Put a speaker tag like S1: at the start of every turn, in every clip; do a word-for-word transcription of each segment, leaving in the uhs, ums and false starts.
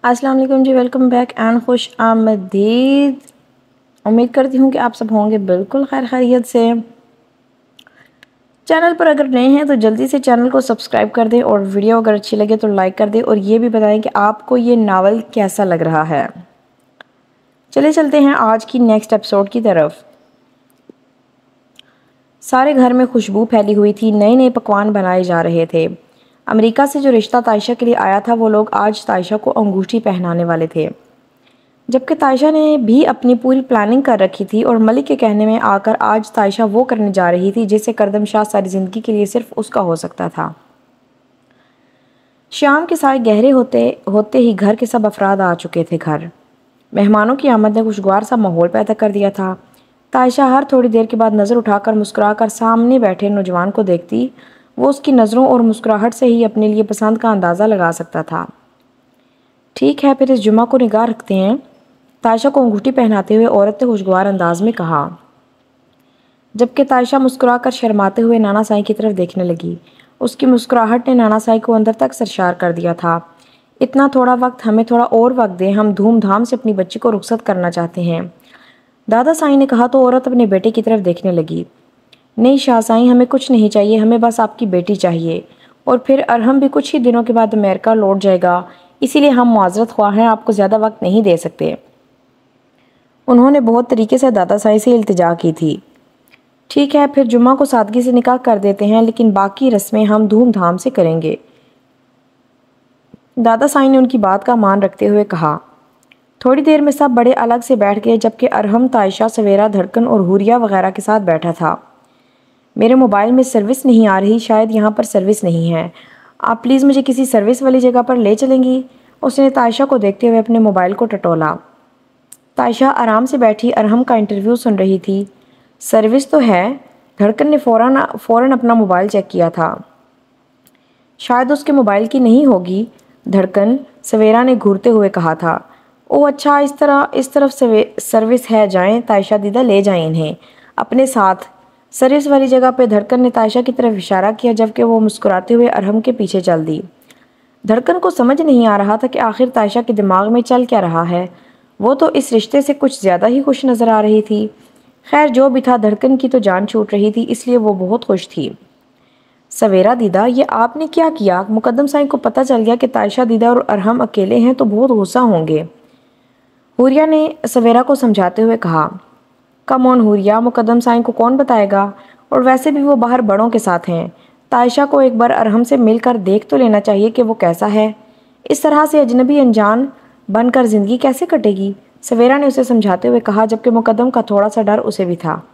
S1: السلام علیکم جی، welcome back and خوش آمدید۔ امید کرتی ہوں کہ آپ سب ہوں گے بالکل خیر خیریت سے۔ چینل پر اگر نئے ہیں تو جلدی سے چینل کو سبسکرائب کر دیں اور ویڈیو اگر اچھی لگے تو لائک کر دیں اور یہ بھی بتائیں کہ آپ کو یہ ناول کیسا لگ رہا ہے۔ چلے چلتے ہیں آج کی نیکسٹ ایپیسوڈ کی طرف۔ سارے گھر میں خوشبو پھیلی ہوئی تھی، نئے نئے پکوان بنائے جا رہے تھے۔ امریکہ سے جو رشتہ تائشہ کے لیے آیا تھا وہ لوگ آج تائشہ کو انگوٹھی پہنانے والے تھے، جبکہ تائشہ نے بھی اپنی پوری پلاننگ کر رکھی تھی اور ملک کے کہنے میں آ کر آج تائشہ وہ کرنے جا رہی تھی جسے کردم شاہ ساری زندگی کے لیے صرف اس کا ہو سکتا تھا۔ شام کے سائے گہرے ہوتے ہوتے ہی گھر کے سب افراد آ چکے تھے۔ گھر مہمانوں کی آمد نے خوشگوار سا ماحول پیدا کر دیا تھا۔ تائشہ ہر تھوڑی دیر کے بعد نظر اٹھا کر مسکرا کر سامنے بیٹھے نوجوان کو دیکھتی، وہ اس کی نظروں اور مسکراہٹ سے ہی اپنے لیے پسند کا اندازہ لگا سکتا تھا۔ ٹھیک ہے، پھر اس جمعہ کو نگاہ رکھتے ہیں، تائشہ کو انگوٹھی پہناتے ہوئے عورت نے خوشگوار انداز میں کہا، جبکہ تائشہ مسکرا کر شرماتے ہوئے نانا سائی کی طرف دیکھنے لگی۔ اس کی مسکراہٹ نے نانا سائی کو اندر تک سرشار کر دیا تھا۔ اتنا تھوڑا وقت، ہمیں تھوڑا اور وقت دیں، ہم دھوم دھام سے اپنی بچی کو رخصت کرنا چاہتے ہیں، دادا سائی نے کہا تو عورت اپنے بیٹے کی طرف دیکھنے لگی۔ نہیں شاہ سائی، ہمیں کچھ نہیں چاہیے، ہمیں بس آپ کی بیٹی چاہیے، اور پھر ارحم بھی کچھ ہی دنوں کے بعد امریکہ لوٹ جائے گا، اسی لیے ہم معذرت خواہ ہیں، آپ کو زیادہ وقت نہیں دے سکتے۔ انہوں نے بہت طریقے سے دادا سائی سے التجا کی تھی۔ ٹھیک ہے، پھر جمعہ کو سادگی سے نکاح کر دیتے ہیں، لیکن باقی رسمیں ہم دھوم دھام سے کریں گے، دادا سائی نے ان کی بات کا مان رکھتے ہوئے کہا۔ تھوڑی دیر میں سب بڑے الگ سے بیٹھ گئے، جبکہ ارحم، تائشہ، سویرا، دھڑکن اور حوریہ وغیرہ کے ساتھ بیٹھا تھا۔ میرے موبائل میں سروس نہیں آ رہی، شاید یہاں پر سروس نہیں ہے، آپ پلیز مجھے کسی سروس والی جگہ پر لے چلیں گی؟ اس نے تائشہ کو دیکھتے ہوئے اپنے موبائل کو ٹٹولا۔ تائشہ آرام سے بیٹھی ارحم کا انٹرویو سن رہی تھی۔ سروس تو ہے، دھڑکن نے فوراً فوراً اپنا موبائل چیک کیا تھا۔ شاید اس کے موبائل کی نہیں ہوگی، دھڑکن، سویرا نے گھورتے ہوئے کہا تھا۔ او اچھا، اس طرح اس طرف سروس ہے، جائیں تائشہ دیدہ، لے جائیں انہیں اپنے ساتھ سروس والی جگہ پہ۔ دھڑکن نے تائشہ کی طرف اشارہ کیا، جبکہ وہ مسکراتے ہوئے ارحم کے پیچھے چل دی۔ دھڑکن کو سمجھ نہیں آ رہا تھا کہ آخر تائشہ کے دماغ میں چل کیا رہا ہے، وہ تو اس رشتے سے کچھ زیادہ ہی خوش نظر آ رہی تھی۔ خیر جو بھی تھا، دھڑکن کی تو جان چھوٹ رہی تھی، اس لیے وہ بہت خوش تھی۔ سویرا دیدہ، یہ آپ نے کیا کیا؟ مقدم سائی کو پتہ چل گیا کہ تائشہ دیدہ اور ارحم اکیلے ہیں تو بہت غصہ ہوں گے، حوریہ نے سویرا کو سمجھاتے ہوئے کہا۔ کم آن حوریہ، مقدم سائی کو کون بتائے گا، اور ویسے بھی وہ باہر بڑوں کے ساتھ ہیں، تائشہ کو ایک بار ارحم سے مل کر دیکھ تو لینا چاہیے کہ وہ کیسا ہے، اس طرح سے اجنبی انجان بن کر زندگی کیسے کٹے گی، سویرا نے اسے سمجھاتے ہوئے کہا، جبکہ مقدم کا تھوڑا سا ڈر اسے بھی تھا۔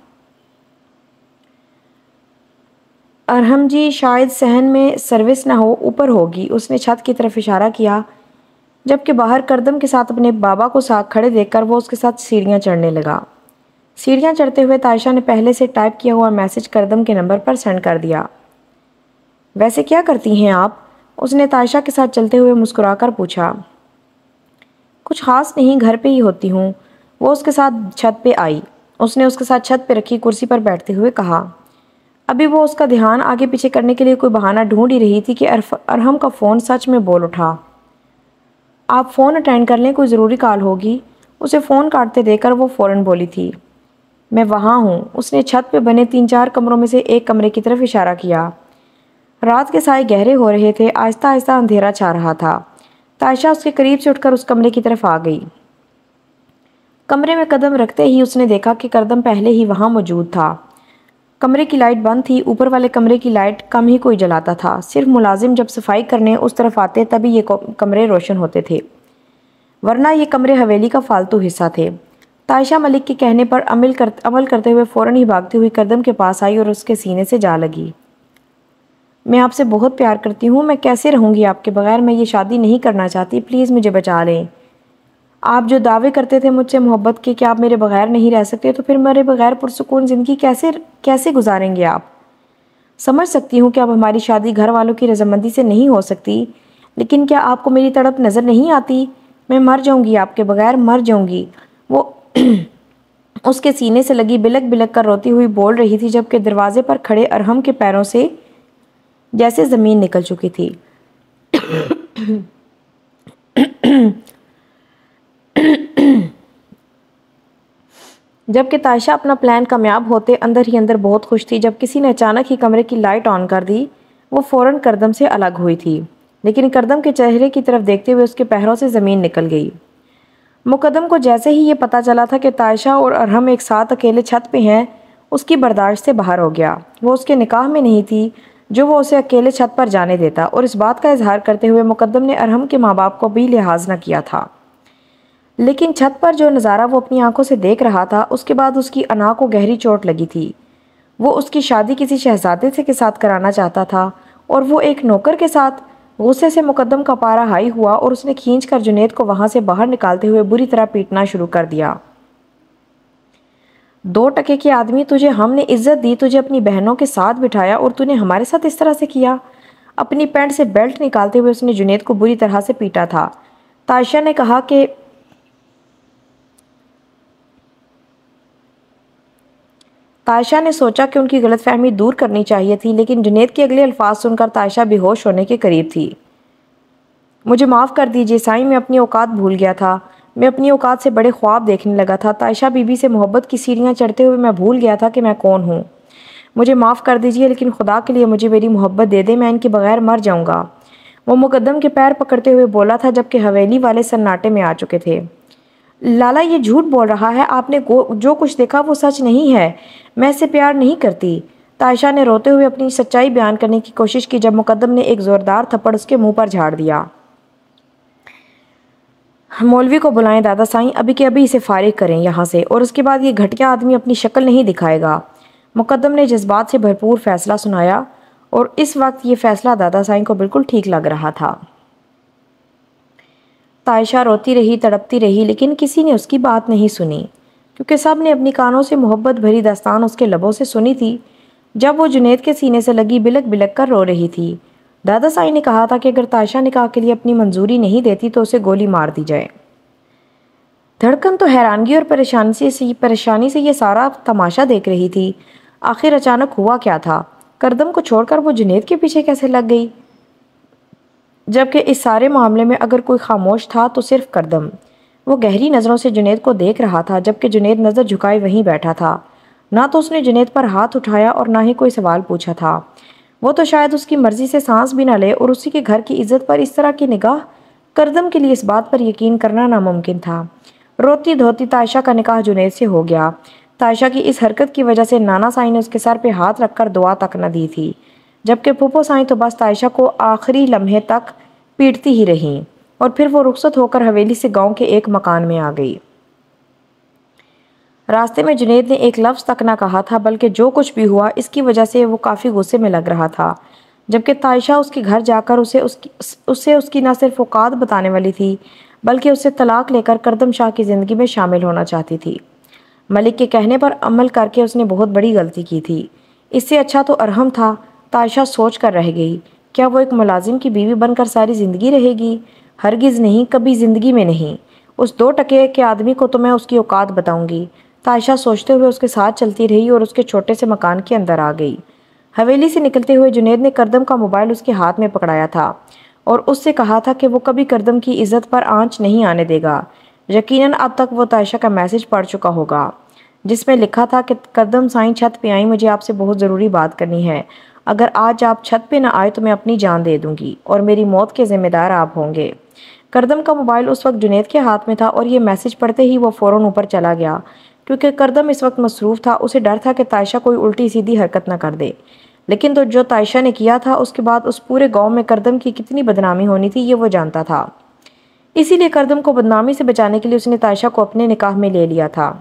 S1: ارحم جی، شاید صحن میں سروس نہ ہو، اوپر ہوگی، اس نے چھت کی طرف اشارہ کیا، جبکہ باہر کردم کے ساتھ اپنے بابا کو ساتھ کھڑے دیکھ کر وہ اس کے ساتھ سیڑھیاں چڑھنے لگا۔ سیڑھیاں چڑھتے ہوئے تائشہ نے پہلے سے ٹائپ کیا ہوا میسج کردم کے نمبر پر سینڈ کر دیا۔ ویسے کیا کرتی ہیں آپ؟ اس نے تائشہ کے ساتھ چلتے ہوئے مسکرا کر پوچھا۔ کچھ خاص نہیں، گھر پہ ہی ہوتی ہوں، وہ اس کے ساتھ چھت پہ آئی۔ اس نے اس کے ساتھ چھت پہ رکھی کرسی پر بیٹھتے ہوئے کہا۔ ابھی وہ اس کا دھیان آگے پیچھے کرنے کے لیے کوئی بہانہ ڈھونڈ ہی رہی تھی کہ ارحم کا فون سچ میں بول اٹھا۔ آپ فون اٹینڈ کر لیں، کوئی ضروری کال ہوگی، اسے فون کاٹتے دیکھ کر وہ فوراً بولی تھی۔ میں وہاں ہوں، اس نے چھت پہ بنے تین چار کمروں میں سے ایک کمرے کی طرف اشارہ کیا۔ رات کے سائے گہرے ہو رہے تھے، آہستہ آہستہ اندھیرا چھا رہا تھا۔ تائشہ اس کے قریب سے اٹھ کر اس کمرے کی طرف آ گئی۔ کمرے میں قدم رکھتے ہی اس نے دیکھا کہ کردم پہلے ہی وہاں موجود تھا۔ کمرے کی لائٹ بند تھی، اوپر والے کمرے کی لائٹ کم ہی کوئی جلاتا تھا، صرف ملازم جب صفائی کرنے اس طرف آتے تبھی یہ کمرے روشن ہوتے تھے، ورنہ یہ کمرے حویلی کا فالتو حصہ تھے۔ تائشہ ملک کے کہنے پر عمل کرتے عمل کرتے ہوئے فوراً ہی بھاگتی ہوئی کردم کے پاس آئی اور اس کے سینے سے جا لگی۔ میں آپ سے بہت پیار کرتی ہوں، میں کیسے رہوں گی آپ کے بغیر، میں یہ شادی نہیں کرنا چاہتی، پلیز مجھے بچا لیں۔ آپ جو دعوے کرتے تھے مجھ سے محبت کے کہ آپ میرے بغیر نہیں رہ سکتے، تو پھر میرے بغیر پرسکون زندگی کیسے کیسے گزاریں گے آپ؟ سمجھ سکتی ہوں کہ اب ہماری شادی گھر والوں کی رضامندی سے نہیں ہو سکتی، لیکن کیا آپ کو میری تڑپ نظر نہیں آتی؟ میں مر جاؤں گی آپ کے بغیر، مر جاؤں گی۔ وہ اس کے سینے سے لگی بلک بلک کر روتی ہوئی بول رہی تھی، جبکہ دروازے پر کھڑے ارحم کے پیروں سے جیسے زمین نکل چکی تھی۔ جبکہ تائشہ اپنا پلان کامیاب ہوتے اندر ہی اندر بہت خوش تھی جب کسی نے اچانک ہی کمرے کی لائٹ آن کر دی۔ وہ فوراً کردم سے الگ ہوئی تھی، لیکن کردم کے چہرے کی طرف دیکھتے ہوئے اس کے پیروں سے زمین نکل گئی۔ مقدم کو جیسے ہی یہ پتہ چلا تھا کہ تائشہ اور ارحم ایک ساتھ اکیلے چھت پہ ہیں، اس کی برداشت سے باہر ہو گیا۔ وہ اس کے نکاح میں نہیں تھی جو وہ اسے اکیلے چھت پر جانے دیتا، اور اس بات کا اظہار کرتے ہوئے مقدم نے ارحم کے ماں باپ کو بھی لحاظ نہ کیا تھا۔ لیکن چھت پر جو نظارہ وہ اپنی آنکھوں سے دیکھ رہا تھا، اس کے بعد اس کی انا کو گہری چوٹ لگی تھی۔ وہ اس کی شادی کسی شہزادے سے کے ساتھ کرانا چاہتا تھا، اور وہ ایک نوکر کے ساتھ۔ غصے سے مقدم کا پارا ہائی ہوا اور اس نے کھینچ کر جنید کو وہاں سے باہر نکالتے ہوئے بری طرح پیٹنا شروع کر دیا۔ دو ٹکے کے آدمی، تجھے ہم نے عزت دی، تجھے اپنی بہنوں کے ساتھ بٹھایا، اور تو نے ہمارے ساتھ اس طرح سے کیا۔ اپنی پینٹ سے بیلٹ نکالتے ہوئے اس نے جنید کو بری طرح سے پیٹا تھا۔ تائشہ نے کہا کہ تائشہ نے سوچا کہ ان کی غلط فہمی دور کرنی چاہیے تھی، لیکن جنید کے اگلے الفاظ سن کر تائشہ بے ہوش ہونے کے قریب تھی۔ مجھے معاف کر دیجیے سائیں، میں اپنی اوقات بھول گیا تھا، میں اپنی اوقات سے بڑے خواب دیکھنے لگا تھا۔ تائشہ بی بی سے محبت کی سیڑھیاں چڑھتے ہوئے میں بھول گیا تھا کہ میں کون ہوں۔ مجھے معاف کر دیجیے، لیکن خدا کے لیے مجھے میری محبت دے دیں، میں ان کے بغیر مر جاؤں گا۔ وہ مقدم کے پیر پکڑتے ہوئے بولا تھا جبکہ حویلی والے سناٹے میں آ چکے تھے۔ لالا یہ جھوٹ بول رہا ہے، آپ نے جو کچھ دیکھا وہ سچ نہیں ہے، میں اسے پیار نہیں کرتی۔ تائشہ نے روتے ہوئے اپنی سچائی بیان کرنے کی کوشش کی جب مقدم نے ایک زوردار تھپڑ اس کے منہ پر جھاڑ دیا۔ مولوی کو بلائیں دادا سائیں، ابھی کے ابھی اسے فارغ کریں یہاں سے، اور اس کے بعد یہ گھٹیا آدمی اپنی شکل نہیں دکھائے گا۔ مقدم نے جذبات سے بھرپور فیصلہ سنایا، اور اس وقت یہ فیصلہ دادا سائیں کو بالکل ٹھیک لگ رہا تھا۔ تائشہ روتی رہی، تڑپتی رہی، لیکن کسی نے اس کی بات نہیں سنی، کیونکہ سب نے اپنی کانوں سے محبت بھری داستان اس کے لبوں سے سنی تھی جب وہ جنید کے سینے سے لگی بلک بلک کر رو رہی تھی۔ دادا سائیں نے کہا تھا کہ اگر تائشہ نکاح کے لیے اپنی منظوری نہیں دیتی تو اسے گولی مار دی جائے۔ دھڑکن تو حیرانگی اور پریشانی سے پریشانی سے یہ سارا تماشا دیکھ رہی تھی۔ آخر اچانک ہوا کیا تھا؟ کردم کو چھوڑ کر وہ جنید کے پیچھے کیسے لگ گئی؟ جبکہ اس سارے معاملے میں اگر کوئی خاموش تھا تو صرف کردم۔ وہ گہری نظروں سے جنید کو دیکھ رہا تھا جبکہ جنید نظر جھکائے وہیں بیٹھا تھا۔ نہ تو اس نے جنید پر ہاتھ اٹھایا اور نہ ہی کوئی سوال پوچھا تھا۔ وہ تو شاید اس کی مرضی سے سانس بھی نہ لے، اور اسی کے گھر کی عزت پر اس طرح کی نگاہ، کردم کے لیے اس بات پر یقین کرنا ناممکن تھا۔ روتی دھوتی تائشہ کا نکاح جنید سے ہو گیا۔ تائشہ کی اس حرکت کی وجہ سے نانا سائیں نے اس کے سر پہ ہاتھ رکھ کر دعا تک نہ دی تھی، جبکہ پھوپھو سائیں تو بس تائشہ کو آخری لمحے تک پیٹتی ہی رہیں، اور پھر وہ رخصت ہو کر حویلی سے گاؤں کے ایک مکان میں آ گئی۔ راستے میں جنید نے ایک لفظ تک نہ کہا تھا، بلکہ جو کچھ بھی ہوا اس کی وجہ سے وہ کافی غصے میں لگ رہا تھا، جبکہ تائشہ اس کے گھر جا کر اسے اس کی اسے اس کی نہ صرف اوقات بتانے والی تھی بلکہ اسے طلاق لے کر کردم شاہ کی زندگی میں شامل ہونا چاہتی تھی۔ ملک کے کہنے پر عمل کر کے اس نے بہت بڑی غلطی کی تھی۔ اس سے اچھا تو ارحم تھا۔ تائشہ سوچ کر رہ گئی، کیا وہ ایک ملازم کی بیوی بن کر ساری زندگی رہے گی؟ ہرگز نہیں، کبھی زندگی میں نہیں۔ اس دو ٹکے کے آدمی کو تو میں اس کی اوقات بتاؤں گی۔ تائشہ سوچتے ہوئے اس کے ساتھ چلتی رہی اور اس کے چھوٹے سے مکان کے اندر آ گئی۔ حویلی سے نکلتے ہوئے جنید نے کردم کا موبائل اس کے ہاتھ میں پکڑایا تھا اور اس سے کہا تھا کہ وہ کبھی کردم کی عزت پر آنچ نہیں آنے دے گا۔ یقیناً اب تک وہ تائشہ کا میسج پڑھ چکا ہوگا جس میں لکھا تھا کہ کردم سائیں چھت پہ آئیں، مجھے آپ سے بہت ضروری بات کرنی ہے۔ اگر آج آپ چھت پہ نہ آئے تو میں اپنی جان دے دوں گی اور میری موت کے ذمہ دار آپ ہوں گے۔ کردم کا موبائل اس وقت جنید کے ہاتھ میں تھا اور یہ میسج پڑھتے ہی وہ فوراً اوپر چلا گیا، کیونکہ کردم اس وقت مصروف تھا۔ اسے ڈر تھا کہ تائشہ کوئی الٹی سیدھی حرکت نہ کر دے، لیکن تو جو تائشہ نے کیا تھا اس کے بعد اس پورے گاؤں میں کردم کی کتنی بدنامی ہونی تھی یہ وہ جانتا تھا۔ اسی لیے کردم کو بدنامی سے بچانے کے لیے اس نے تائشہ کو اپنے نکاح میں لے لیا تھا،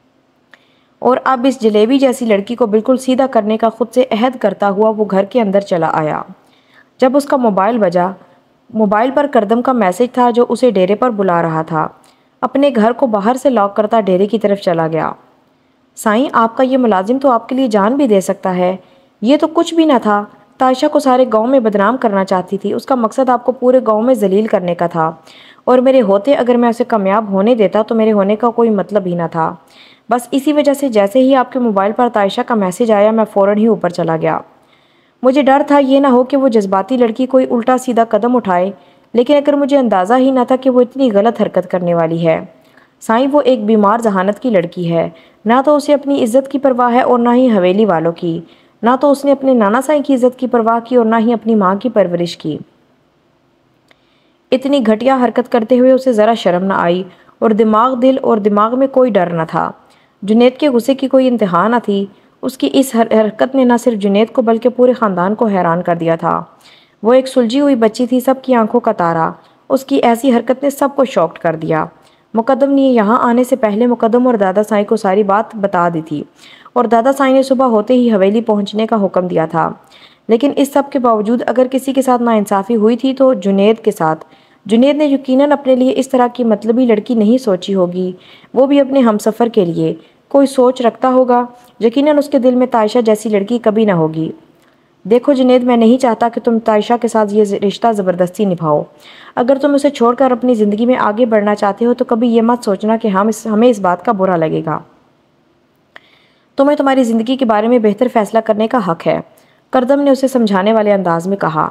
S1: اور اب اس جلیبی جیسی لڑکی کو بالکل سیدھا کرنے کا خود سے عہد کرتا ہوا وہ گھر کے اندر چلا آیا۔ جب اس کا موبائل بجا، موبائل پر کردم کا میسج تھا جو اسے ڈیرے پر بلا رہا تھا۔ اپنے گھر کو باہر سے لاک کرتا ڈیرے کی طرف چلا گیا۔ سائیں، آپ کا یہ ملازم تو آپ کے لیے جان بھی دے سکتا ہے۔ یہ تو کچھ بھی نہ تھا، تائشہ کو سارے گاؤں میں بدنام کرنا چاہتی تھی۔ اس کا مقصد آپ کو پورے گاؤں میں ذلیل کرنے کا تھا، اور میرے ہوتے اگر میں اسے کامیاب ہونے دیتا تو میرے ہونے کا کوئی مطلب ہی نہ تھا۔ بس اسی وجہ سے جیسے ہی آپ کے موبائل پر تائشہ کا میسج آیا میں فوراً ہی اوپر چلا گیا۔ مجھے ڈر تھا یہ نہ ہو کہ وہ جذباتی لڑکی کوئی الٹا سیدھا قدم اٹھائے، لیکن اگر مجھے اندازہ ہی نہ تھا کہ وہ اتنی غلط حرکت کرنے والی ہے۔ سائیں، وہ ایک بیمار ذہانت کی لڑکی ہے۔ نہ تو اسے اپنی عزت کی پرواہ ہے اور نہ ہی حویلی والوں کی، نہ تو اس نے اپنے نانا سائیں کی عزت کی پرواہ کی اور نہ ہی اپنی ماں کی پرورش کی۔ اتنی گھٹیا حرکت کرتے ہوئے اسے ذرا شرم نہ آئی اور دماغ دل اور دماغ میں کوئی ڈر نہ تھا۔ جنید کے غصے کی کوئی انتہا نہ تھی۔ اس کی اس حرکت نے نہ صرف جنید کو بلکہ پورے خاندان کو حیران کر دیا تھا۔ وہ ایک سلجھی ہوئی بچی تھی، سب کی آنکھوں کا تارا۔ اس کی ایسی حرکت نے سب کو شاکڈ کر دیا۔ مقدم نے یہاں آنے سے پہلے مقدم اور دادا سائیں کو ساری بات بتا دی تھی اور دادا سائیں نے صبح ہوتے ہی حویلی پہنچنے کا حکم دیا تھا، لیکن اس سب کے باوجود اگر کسی کے ساتھ ناانصافی ہوئی تھی تو جنید کے ساتھ۔ جنید نے یقیناً اپنے لیے اس طرح کی مطلبی لڑکی نہیں سوچی ہوگی، وہ بھی اپنے ہمسفر کے لیے کوئی سوچ رکھتا ہوگا۔ یقیناً اس کے دل میں تائشہ جیسی لڑکی کبھی نہ ہوگی۔ دیکھو جنید، میں نہیں چاہتا کہ تم تائشہ کے ساتھ یہ رشتہ زبردستی نبھاؤ۔ اگر تم اسے چھوڑ کر اپنی زندگی میں آگے بڑھنا چاہتے ہو تو کبھی یہ مت سوچنا کہ ہم اس ہمیں اس بات کا برا لگے گا۔ تمہیں تمہاری زندگی کے بارے میں بہتر فیصلہ کرنے کا حق ہے، کردم نے اسے سمجھانے والے انداز میں کہا۔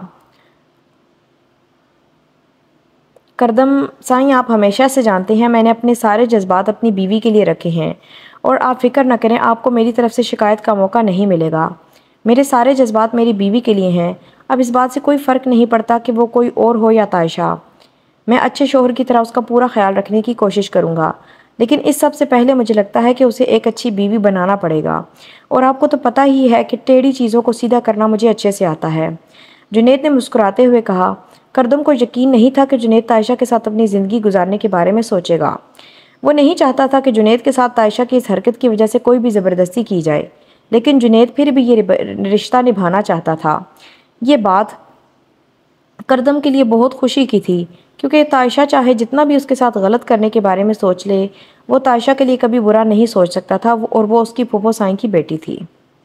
S1: کردم سائیں، آپ ہمیشہ سے جانتے ہیں میں نے اپنے سارے جذبات اپنی بیوی کے لیے رکھے ہیں اور آپ فکر نہ کریں، آپ کو میری طرف سے شکایت کا موقع نہیں ملے گا۔ میرے سارے جذبات میری بیوی کے لیے ہیں۔ اب اس بات سے کوئی فرق نہیں پڑتا کہ وہ کوئی اور ہو یا تائشہ۔ میں اچھے شوہر کی طرح اس کا پورا خیال رکھنے کی کوشش کروں گا، لیکن اس سب سے پہلے مجھے لگتا ہے کہ اسے ایک اچھی بیوی بنانا پڑے گا، اور آپ کو تو پتہ ہی ہے کہ ٹیڑھی چیزوں کو سیدھا کرنا مجھے اچھے سے آتا ہے، جنید نے مسکراتے ہوئے کہا۔ کردم کو یقین نہیں تھا کہ جنید تائشہ کے ساتھ اپنی زندگی گزارنے کے بارے میں سوچے گا۔ وہ نہیں چاہتا تھا کہ جنید کے ساتھ تائشہ کی اس حرکت کی وجہ سے کوئی بھی زبردستی کی جائے، لیکن جنید پھر بھی یہ رشتہ نبھانا چاہتا تھا۔ یہ بات کردم کے لیے بہت خوشی کی تھی، کیونکہ تائشہ چاہے جتنا بھی اس کے ساتھ غلط کرنے کے بارے میں سوچ لے، وہ تائشہ کے لیے کبھی برا نہیں سوچ سکتا تھا، اور وہ اس کی پھوپھو سائیں کی بیٹی تھی۔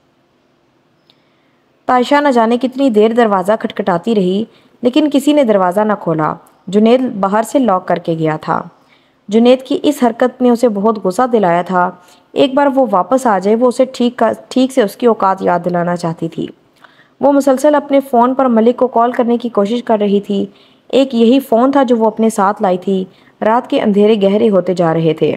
S1: تائشہ نہ جانے کتنی دیر دروازہ کھٹکھٹاتی رہی، لیکن کسی نے دروازہ نہ کھولا۔ جنید باہر سے لاک کر کے گیا تھا۔ جنید کی اس حرکت نے اسے بہت غصہ دلایا تھا۔ ایک بار وہ واپس آ جائے، وہ اسے ٹھیک ٹھیک سے اس کی اوقات یاد دلانا چاہتی تھی۔ وہ مسلسل اپنے فون پر ملک کو کال کرنے کی کوشش کر رہی تھی۔ ایک یہی فون تھا جو وہ اپنے ساتھ لائی تھی۔ رات کے اندھیرے گہرے ہوتے جا رہے تھے۔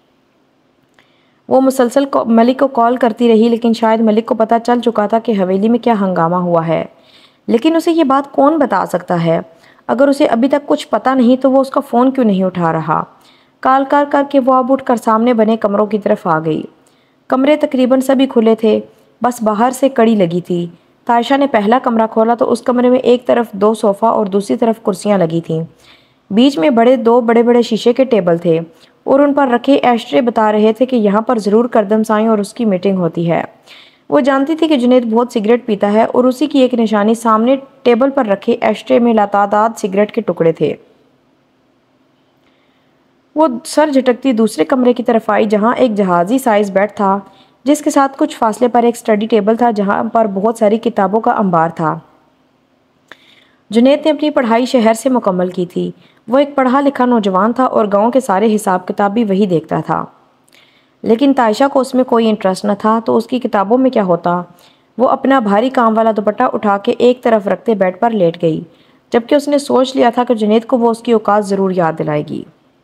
S1: وہ مسلسل ملک کو کال کرتی رہی، لیکن شاید ملک کو پتہ چل چکا تھا کہ حویلی میں کیا ہنگامہ ہوا ہے، لیکن اسے یہ بات کون بتا سکتا ہے؟ اگر اسے ابھی تک کچھ پتہ نہیں تو وہ اس کا فون کیوں نہیں اٹھا رہا؟ کال کر کر کے وہ اب اٹھ کر سامنے بنے کمروں کی طرف آ گئی۔ کمرے تقریباً سبھی کھلے تھے، بس باہر سے کڑی لگی تھی۔ تائشہ نے پہلا کمرہ کھولا تو اس کمرے میں ایک طرف دو صوفہ اور دوسری طرف کرسیاں لگی تھیں۔ بیچ میں بڑے دو بڑے بڑے شیشے کے ٹیبل تھے اور ان پر رکھے ایشٹرے بتا رہے تھے کہ یہاں پر ضرور کردم سائیں اور اس کی میٹنگ ہوتی ہے۔ وہ جانتی تھی کہ جنید بہت سگریٹ پیتا ہے، اور اسی کی ایک نشانی سامنے ٹیبل پر رکھے ایشٹرے میں لاتعداد سگریٹ کے ٹکڑے تھے۔ وہ سر جھٹکتی دوسرے کمرے کی طرف آئی، جہاں ایک جہازی سائز بیڈ تھا، جس کے ساتھ کچھ فاصلے پر ایک اسٹڈی ٹیبل تھا جہاں پر بہت ساری کتابوں کا انبار تھا۔ جنید نے اپنی پڑھائی شہر سے مکمل کی تھی۔ وہ ایک پڑھا لکھا نوجوان تھا اور گاؤں کے سارے حساب کتاب بھی وہی دیکھتا تھا، لیکن تائشہ کو اس میں کوئی انٹرسٹ نہ تھا، تو اس کی کتابوں میں کیا ہوتا؟ وہ اپنا بھاری کام والا دوپٹہ اٹھا کے ایک طرف رکھتے بیڈ پر لیٹ گئی، جبکہ اس نے سوچ لیا تھا کہ جنید کو وہ اس کی اوقات ضرور یاد دلائے گی۔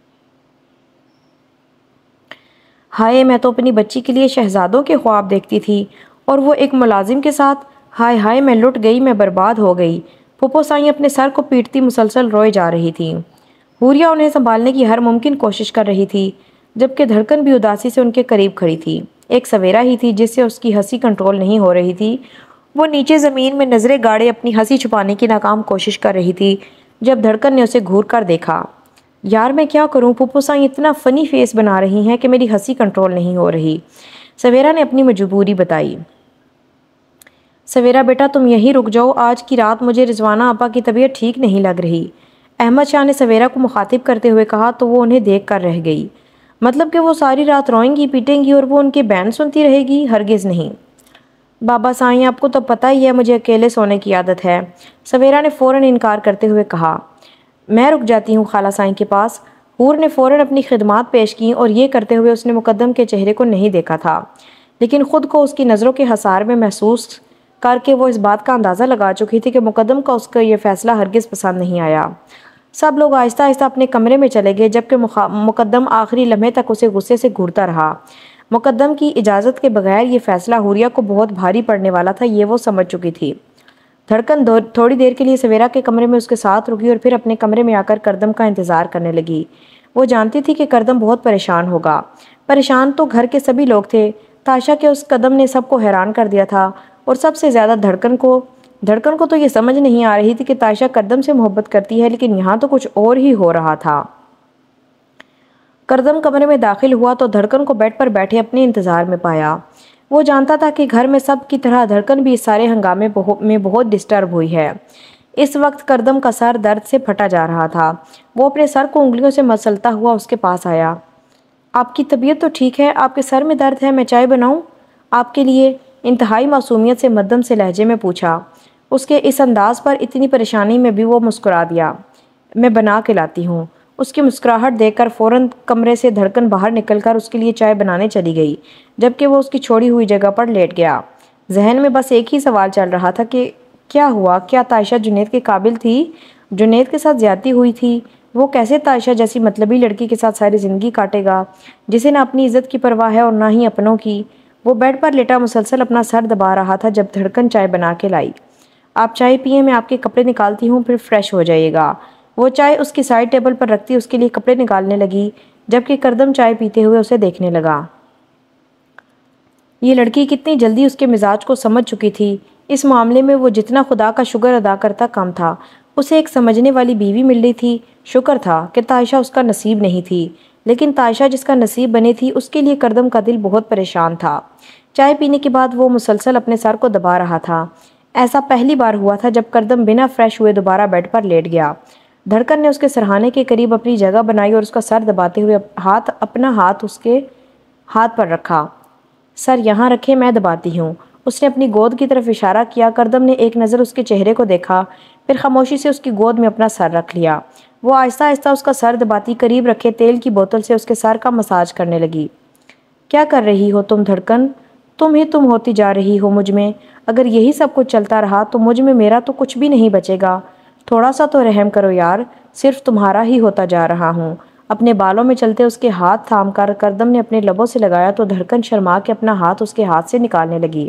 S1: ہائے، میں تو اپنی بچی کے لیے شہزادوں کے خواب دیکھتی تھی، اور وہ ایک ملازم کے ساتھ۔ ہائے ہائے، میں لٹ گئی، میں برباد ہو گئی۔ پھوپھو سائیں اپنے سر کو پیٹتی مسلسل روئے جا رہی تھی۔ حوریہ انہیں سنبھالنے کی ہر ممکن کوشش کر رہی تھی، جبکہ دھڑکن بھی اداسی سے ان کے قریب کھڑی تھی۔ ایک سویرا ہی تھی جس سے اس کی ہنسی کنٹرول نہیں ہو رہی تھی۔ وہ نیچے زمین میں نظریں گاڑے اپنی ہنسی چھپانے کی ناکام کوشش کر رہی تھی جب دھڑکن نے اسے گھور کر دیکھا۔ یار میں کیا کروں، پھوپھو سائیں اتنا فنی فیس بنا رہی ہیں کہ میری ہنسی کنٹرول نہیں ہو رہی، سویرا نے اپنی مجبوری بتائی۔ سویرا بیٹا تم یہیں رک جاؤ، آج کی رات مجھے رضوانہ آپا کی طبیعت ٹھیک نہیں لگ رہی، احمد شاہ نے سویرا کو مخاطب کرتے ہوئے کہا، تو وہ انہیں دیکھ کر رہ گئی۔ مطلب کہ وہ ساری رات روئیں گی پیٹیں گی اور وہ ان کے بین سنتی رہے گی؟ ہرگز نہیں بابا سائیں، آپ کو تو پتہ ہی ہے مجھے اکیلے سونے کی عادت ہے، سویرا نے فوراً انکار کرتے ہوئے کہا۔ میں رک جاتی ہوں خالہ سائیں کے پاس، حور نے فوراً اپنی خدمات پیش کیں، اور یہ کرتے ہوئے اس نے مقدم کے چہرے کو نہیں دیکھا تھا، لیکن خود کو اس کی نظروں کے حصار میں محسوس کر کے وہ اس بات کا اندازہ لگا چکی تھی کہ مقدم کا اس کا یہ فیصلہ ہرگز پسند نہیں آیا۔ سب لوگ آہستہ آہستہ اپنے کمرے میں چلے گئے، جبکہ مقدم آخری لمحے تک اسے غصے سے گھورتا رہا۔ مقدم کی اجازت کے بغیر یہ فیصلہ حوریہ کو بہت بھاری پڑنے والا تھا، یہ وہ سمجھ چکی تھی۔ دھڑکن تھوڑی دیر کے لیے سویرا کے کمرے میں اس کے ساتھ رکی اور پھر اپنے کمرے میں آ کر کردم کا انتظار کرنے لگی۔ وہ جانتی تھی کہ کردم بہت پریشان ہوگا۔ پریشان تو گھر کے سبھی لوگ تھے۔ تائشہ کے اس قدم نے سب کو حیران کر دیا تھا، اور سب سے زیادہ دھڑکن کو دھڑکن کو تو یہ سمجھ نہیں آ رہی تھی کہ تائشہ کردم سے محبت کرتی ہے، لیکن یہاں تو کچھ اور ہی ہو رہا تھا۔ کردم کمرے میں داخل ہوا تو دھڑکن کو بیڈ پر بیٹھے اپنے انتظار میں پایا۔ وہ جانتا تھا کہ گھر میں سب کی طرح دھڑکن بھی اس سارے ہنگامے میں بہت ڈسٹرب ہوئی ہے۔ اس وقت کردم کا سر درد سے پھٹا جا رہا تھا۔ وہ اپنے سر کو انگلیوں سے مسلتا ہوا اس کے پاس آیا۔ آپ کی طبیعت تو ٹھیک ہے؟ آپ کے سر میں درد ہے؟ میں چائے بناؤں آپ کے لیے؟ انتہائی معصومیت سے مدھم سے لہجے میں پوچھا۔ اس کے اس انداز پر اتنی پریشانی میں بھی وہ مسکرا دیا۔ میں بنا کے لاتی ہوں۔ اس کی مسکراہٹ دیکھ کر فوراً کمرے سے دھڑکن باہر نکل کر اس کے لیے چائے بنانے چلی گئی، جبکہ وہ اس کی چھوڑی ہوئی جگہ پر لیٹ گیا۔ ذہن میں بس ایک ہی سوال چل رہا تھا کہ کیا ہوا؟ کیا تائشہ جنید کے قابل تھی؟ جنید کے ساتھ زیادتی ہوئی تھی؟ وہ کیسے تائشہ جیسی مطلبی لڑکی کے ساتھ ساری زندگی کاٹے گا، جسے نہ اپنی عزت کی پرواہ ہے اور نہ ہی اپنوں کی؟ وہ بیڈ پر لیٹا مسلسل اپنا سر دبا رہا تھا جب دھڑکن چائے بنا کے لائی۔ آپ چائے پئیں، میں آپ کے کپڑے نکالتی ہوں، پھر فریش ہو جائیے گا۔ وہ چائے اس کی سائڈ ٹیبل پر رکھتی اس کے لیے کپڑے نکالنے لگی، جبکہ کردم چائے پیتے ہوئے اسے دیکھنے لگا۔ یہ لڑکی کتنی جلدی اس کے مزاج کو سمجھ چکی تھی۔ اس معاملے میں وہ جتنا خدا کا شکر ادا کرتا کم تھا۔ اسے ایک سمجھنے والی بیوی مل رہی تھی۔ شکر تھا کہ تائشہ اس کا نصیب نہیں تھی، لیکن تائشہ جس کا نصیب بنی تھی اس کے لیے کردم کا دل بہت پریشان تھا۔ چائے پینے کے بعد وہ مسلسل اپنے سر کو دبا رہا تھا۔ ایسا پہلی بار ہوا تھا جب کردم بنا فریش ہوئے دوبارہ بیڈ پر لیٹ گیا۔ دھڑکن نے اس کے سرہانے کے قریب اپنی جگہ بنائی اور اس کا سر دباتے ہوئے ہاتھ اپنا ہاتھ اس کے ہاتھ پر رکھا۔ سر یہاں رکھے، میں دباتی ہوں۔ اس نے اپنی گود کی طرف اشارہ کیا۔ کردم نے ایک نظر اس کے چہرے کو دیکھا، پھر خاموشی سے اس کی گود میں اپنا سر رکھ لیا۔ وہ آہستہ آہستہ اس کا سر دباتی قریب رکھے تیل کی بوتل سے اس کے سر کا مساج کرنے لگی۔ کیا کر رہی ہو تم دھڑکن؟ تم ہی تم ہوتی جا رہی ہو مجھ میں۔ اگر یہی سب کچھ چلتا رہا تو مجھ میں میرا تو کچھ بھی نہیں بچے گا۔ تھوڑا سا تو رحم کرو یار، صرف تمہارا ہی ہوتا جا رہا ہوں۔ اپنے بالوں میں چلتے اس کے ہاتھ تھام کر کردم نے اپنے لبوں سے لگایا تو دھڑکن شرما کے اپنا ہاتھ اس کے ہاتھ سے نکالنے لگی۔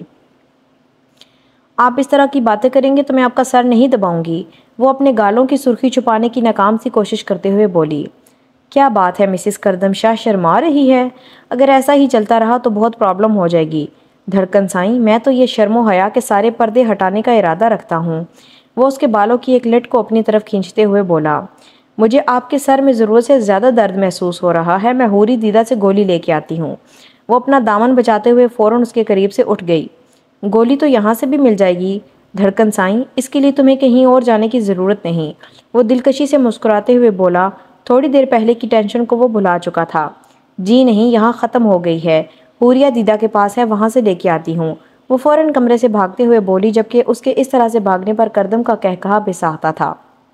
S1: آپ اس طرح کی باتیں کریں گے تو میں آپ کا سر نہیں دباؤں گی، وہ اپنے گالوں کی سرخی چھپانے کی ناکام سی کوشش کرتے ہوئے بولی۔ کیا بات ہے مسز کردم شاہ، شرما رہی ہے؟ اگر ایسا ہی چلتا رہا تو بہت پرابلم ہو جائے گی۔ دھڑکن سائیں، میں تو یہ شرم و حیا کے سارے پردے ہٹانے کا ارادہ رکھتا ہوں۔ وہ اس کے بالوں کی ایک لٹ کو اپنی طرف کھینچتے ہوئے بولا۔ مجھے آپ کے سر میں ضرورت سے زیادہ درد محسوس ہو رہا ہے، میں حوری دیدہ سے گولی لے کے آتی ہوں۔ وہ اپنا دامن بچاتے ہوئے فوراً اس کے قریب سے اٹھ گئی۔ گولی تو یہاں سے بھی مل جائے گی دھڑکن سائیں، اس کے لیے تمہیں کہیں اور جانے کی ضرورت نہیں۔ وہ دلکشی سے مسکراتے ہوئے بولا۔ تھوڑی دیر پہلے کی ٹینشن کو وہ بھلا چکا تھا۔ جی نہیں، یہاں ختم ہو گئی ہے، حوریہ دیدہ کے پاس ہے، وہاں سے لے کے آتی ہوں۔ وہ فوراً کمرے سے بھاگتے ہوئے بولی، جبکہ اس کے اس طرح سے بھاگنے پر کردم کا قہقہا بے ساختہ تھا۔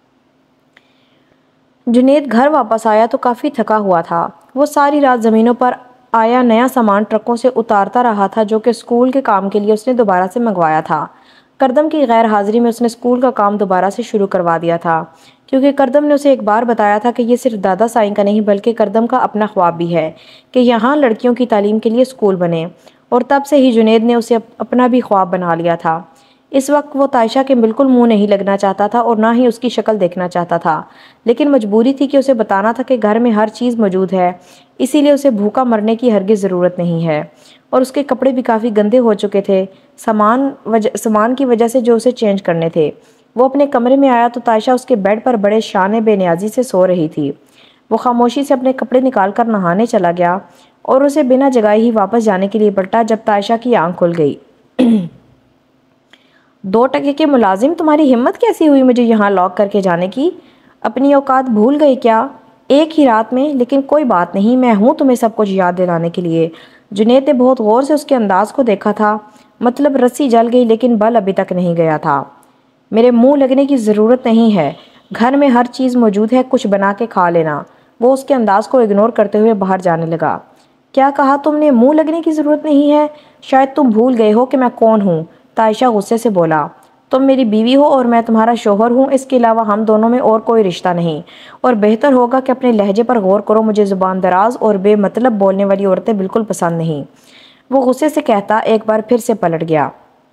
S1: جنید گھر واپس آیا تو کافی تھکا ہوا تھا۔ وہ ساری رات زمینوں پر آیا نیا سامان ٹرکوں سے اتارتا رہا تھا جو کہ اسکول کے کام کے لیے اس نے دوبارہ سے منگوایا تھا۔ کردم کی غیر حاضری میں اس نے اسکول کا کام دوبارہ سے شروع کروا دیا تھا، کیونکہ کردم نے اسے ایک بار بتایا تھا کہ یہ صرف دادا سائیں کا نہیں بلکہ کردم کا اپنا خواب بھی ہے کہ یہاں لڑکیوں کی تعلیم کے لیے اسکول بنے، اور تب سے ہی جنید نے اسے اپنا بھی خواب بنا لیا تھا۔ اس وقت وہ تائشہ کے بالکل منہ نہیں لگنا چاہتا تھا اور نہ ہی اس کی شکل دیکھنا چاہتا تھا، لیکن مجبوری تھی کہ اسے بتانا تھا کہ گھر میں ہر چیز موجود ہے، اسی لیے اسے بھوکا مرنے کی ہرگز ضرورت نہیں ہے۔ اور اس کے کپڑے بھی کافی گندے ہو چکے تھے سامان وجہ سامان کی وجہ سے جو اسے چینج کرنے تھے۔ وہ اپنے کمرے میں آیا تو تائشہ اس کے بیڈ پر بڑے شان بے نیازی سے سو رہی تھی۔ وہ خاموشی سے اپنے کپڑے نکال کر نہانے چلا گیا اور اسے بنا جگائے ہی واپس جانے کے لیے پلٹا جب تائشہ کی آنکھ کھل گئی۔ دو ٹکے کے ملازم، تمہاری ہمت کیسی ہوئی مجھے یہاں لاک کر کے جانے کی؟ اپنی اوقات بھول گئی کیا؟ ایک ہی رات میں؟ لیکن کوئی بات نہیں، میں ہوں تمہیں سب کچھ یاد دلانے کے لیے۔ جنید نے بہت غور سے اس کے انداز کو دیکھا تھا۔ مطلب رسی جل گئی لیکن بل ابھی تک نہیں گیا تھا۔ میرے منہ لگنے کی ضرورت نہیں ہے، گھر میں ہر چیز موجود ہے، کچھ بنا کے کھا لینا۔ وہ اس کے انداز کو اگنور کرتے ہوئے باہر جانے لگا۔ کیا کہا تم نے؟ منہ لگنے کی ضرورت نہیں ہے؟ شاید تم بھول گئے ہو کہ میں کون ہوں، تائشہ غصے سے بولا۔ تم میری بیوی ہو اور میں تمہارا شوہر ہوں، اس کے علاوہ ہم دونوں میں اور کوئی رشتہ نہیں، اور بہتر ہوگا کہ اپنے لہجے پر غور کرو، مجھے زبان دراز اور بے مطلب بولنے والی عورتیں بالکل پسند نہیں۔ وہ غصے سے کہتا ایک بار پھر سے پلٹ گیا،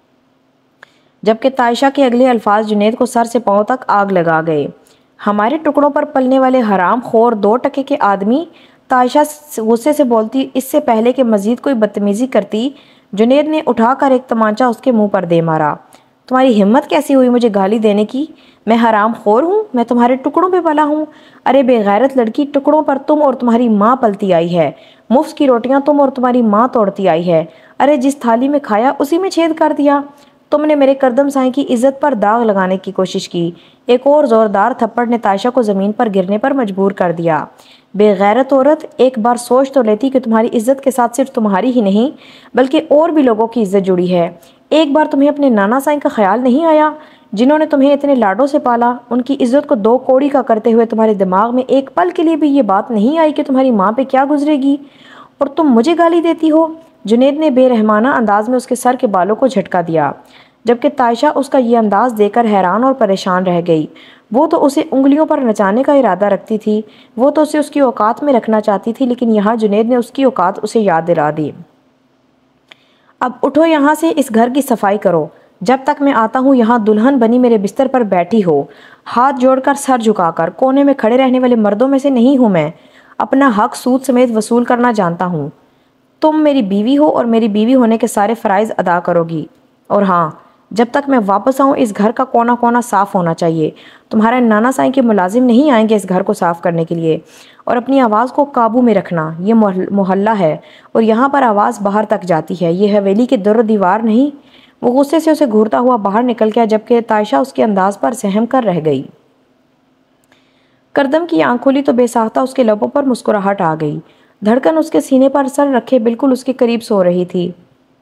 S1: جبکہ تائشہ کے اگلے الفاظ جنید کو سر سے پاؤں تک آگ لگا گئے۔ ہمارے ٹکڑوں پر پلنے والے حرام خور دو ٹکے کے آدمی، تائشہ غصے سے بولتی۔ اس سے پہلے کہ مزید کوئی بدتمیزی کرتی، جنید نے اٹھا کر ایک تمانچہ اس کے منہ پر دے مارا۔ تمہاری ہمت کیسی ہوئی مجھے گالی دینے کی؟ میں حرام خور ہوں؟ میں تمہارے ٹکڑوں پہ پلا ہوں؟ ارے بے غیرت لڑکی، ٹکڑوں پر تم اور تمہاری ماں پلتی آئی ہے، مفت کی روٹیاں تم اور تمہاری ماں توڑتی آئی ہے۔ ارے جس تھالی میں کھایا اسی میں چھید کر دیا۔ تم نے میرے کردم سائیں کی عزت پر داغ لگانے کی کوشش کی۔ ایک اور زوردار تھپڑ نے تائشہ کو زمین پر گرنے پر مجبور کر دیا۔ بے غیرت عورت، ایک بار سوچ تو لیتی کہ تمہاری عزت کے ساتھ صرف تمہاری ہی نہیں بلکہ اور بھی لوگوں کی عزت جڑی ہے۔ ایک بار تمہیں اپنے نانا سائیں کا خیال نہیں آیا جنہوں نے تمہیں اتنے لاڈوں سے پالا؟ ان کی عزت کو دو کوڑی کا کرتے ہوئے تمہارے دماغ میں ایک پل کے لیے بھی یہ بات نہیں آئی کہ تمہاری ماں پہ کیا گزرے گی، اور تم مجھے گالی دیتی ہو؟ جنید نے بے رحمانہ انداز میں اس کے سر کے بالوں کو جھٹکا دیا، جبکہ تائشہ اس کا یہ انداز دیکھ کر حیران اور پریشان رہ گئی۔ وہ تو اسے انگلیوں پر نچانے کا ارادہ رکھتی تھی، وہ تو اسے اس کی اوقات میں رکھنا چاہتی تھی، لیکن یہاں جنید نے اس کی اوقات اسے یاد دلا دی۔ اب اٹھو یہاں سے، اس گھر کی صفائی کرو، جب تک میں آتا ہوں یہاں دلہن بنی میرے بستر پر بیٹھی ہو، ہاتھ جوڑ کر سر جھکا کر۔ کونے میں کھڑے رہنے والے مردوں میں سے نہیں ہوں میں، اپنا حق سود سمیت وصول کرنا جانتا ہوں۔ تم میری بیوی ہو اور میری بیوی ہونے کے سارے فرائض ادا کرو گی، اور ہاں، جب تک میں واپس آؤں اس گھر کا کونا کونا صاف ہونا چاہیے۔ تمہارا نانا سائیں کے ملازم نہیں آئیں گے اس گھر کو صاف کرنے کے لیے، اور اپنی آواز کو قابو میں رکھنا۔ یہ محلہ ہے اور یہاں پر آواز باہر تک جاتی ہے، یہ حویلی کی در و دیوار نہیں۔ وہ غصے سے اسے گھورتا ہوا باہر نکل گیا، جبکہ تائشہ اس کے انداز پر سہم کر رہ گئی۔ کردم کی آنکھ کھولی تو بے ساختہ اس کے لبوں پر مسکراہٹ آ گئی۔ دھڑکن اس کے سینے پر سر رکھے بالکل اس کے قریب سو رہی تھی۔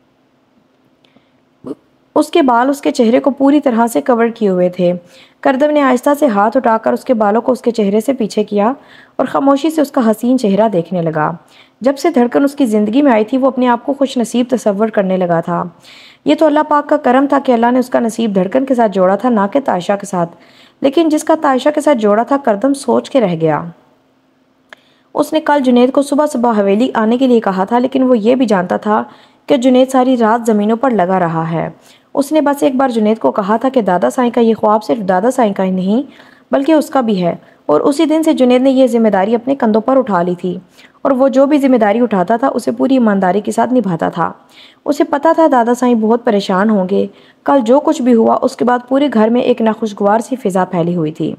S1: اس کے بال اس کے چہرے کو پوری طرح سے کور کیے ہوئے تھے۔ کردم نے آہستہ سے ہاتھ اٹھا کر اس کے بالوں کو اس کے چہرے سے پیچھے کیا اور خاموشی سے اس کا حسین چہرہ دیکھنے لگا۔ جب سے دھڑکن اس کی زندگی میں آئی تھی وہ اپنے آپ کو خوش نصیب تصور کرنے لگا تھا۔ یہ تو اللہ پاک کا کرم تھا کہ اللہ نے اس کا نصیب دھڑکن کے ساتھ جوڑا تھا، نہ کہ تائشہ کے ساتھ۔ لیکن جس کا تائشہ کے ساتھ جوڑا تھا، کردم سوچ کے رہ گیا۔ اس نے کل جنید کو صبح صبح حویلی آنے کے لیے کہا تھا، لیکن وہ یہ بھی جانتا تھا کہ جنید ساری رات زمینوں پر لگا رہا ہے۔ اس نے بس ایک بار جنید کو کہا تھا کہ دادا سائیں کا یہ خواب صرف دادا سائیں کا ہی نہیں بلکہ اس کا بھی ہے، اور اسی دن سے جنید نے یہ ذمہ داری اپنے کندھوں پر اٹھا لی تھی، اور وہ جو بھی ذمہ داری اٹھاتا تھا اسے پوری ایمانداری کے ساتھ نبھاتا تھا۔ اسے پتا تھا دادا سائیں بہت پریشان ہوں گے۔ کل جو کچھ بھی ہوا اس کے بعد پورے گھر میں ایک ناخوشگوار سی فضا پھیلی ہوئی تھی۔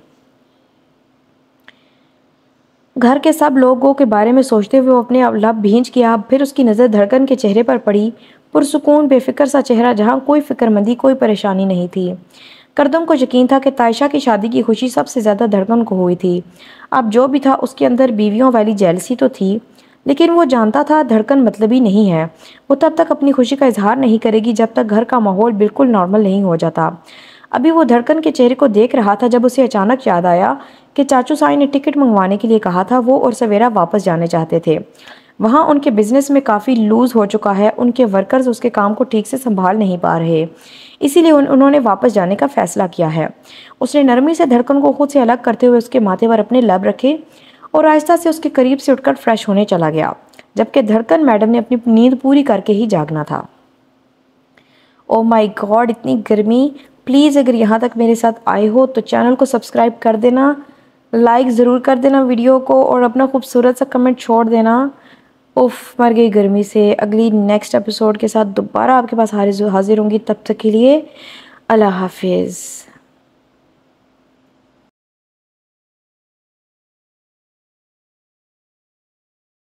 S1: گھر کے سب لوگوں کے بارے میں سوچتے ہوئے وہ اپنے لب بھینچ گیا۔ پھر اس کی نظر دھڑکن کے چہرے پر پڑی، پرسکون بے فکر سا چہرہ جہاں کوئی فکر مندی، کوئی پریشانی نہیں تھی۔ کردم کو یقین تھا کہ تائشہ کی شادی کی خوشی سب سے زیادہ دھڑکن کو ہوئی تھی۔ اب جو بھی تھا اس کے اندر بیویوں والی جیلسی تو تھی، لیکن وہ جانتا تھا دھڑکن مطلبی نہیں ہے۔ وہ تب تک اپنی خوشی کا اظہار نہیں کرے گی جب تک گھر کا ماحول بالکل نارمل نہیں ہو جاتا۔ ابھی وہ دھڑکن کے چہرے کو دیکھ رہا تھا جب اسے اچانک یاد آیا کہ چاچو سائیں نے ٹکٹ منگوانے کے لیے کہا تھا۔ وہ اور سویرا واپس جانے چاہتے تھے۔ وہاں ان کے بزنس میں کافی لوز ہو چکا ہے، ان کے ورکرز اس کے کام کو ٹھیک سے سنبھال نہیں پا رہے، اسی لیے انہوں نے واپس جانے کا فیصلہ کیا ہے۔ اس نے نرمی سے دھڑکن کو خود سے الگ کرتے ہوئے اس کے ماتھے پر اپنے لب رکھے اور آہستہ سے اس کے قریب سے اٹھ کر فریش ہونے چلا گیا، جبکہ دھڑکن میڈم نے اپنی نیند پوری کر کے ہی جاگنا تھا۔ او مائی گاڈ، اتنی گرمی! پلیز اگر یہاں تک میرے ساتھ آئے ہو تو چینل کو سبسکرائب کر دینا، لائک ضرور کر دینا ویڈیو کو، اور اپنا خوبصورت سا کمنٹ چھوڑ دینا۔ اوف، مر گئی گرمی سے۔ اگلی نیکسٹ ایپیسوڈ کے ساتھ دوبارہ آپ کے پاس حاضر ہوں گی، تب تک کے لیے اللہ حافظ۔